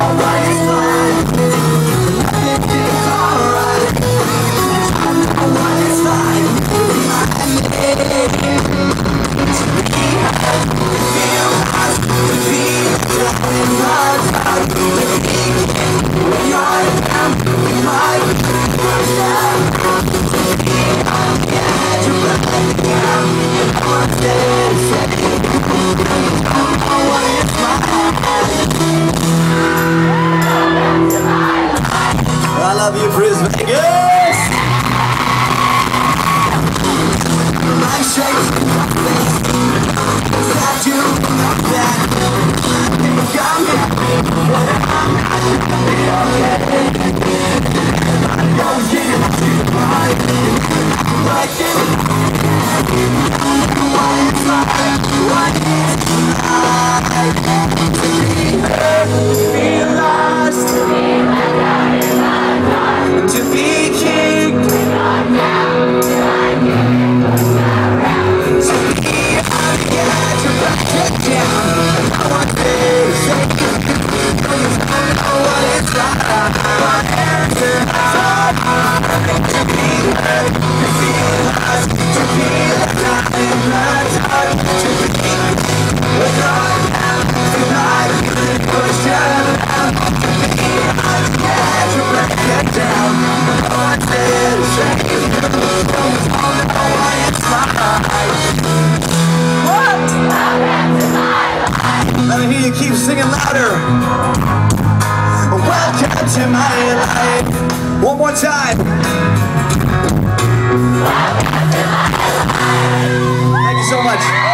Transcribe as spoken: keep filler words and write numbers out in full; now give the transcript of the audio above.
I love you, Brisbane. Yes! My shakes in my face. That you not that. Think I'm happy, but I'm not gonna be okay. I know you to right. Right in. What it's like, what it's like to be hurt, to be lost, to be to be king, to be on the edge of the down. I want to say I know what it's like. My hands are hard to be hurt, to be lost, to be left in the dark, to be without now, to not even push around, to be on the edge of the down. I want to say I know what it's like. What? Let me hear you keep singing louder. Welcome to my life. One more time. Welcome to my life. Thank you so much.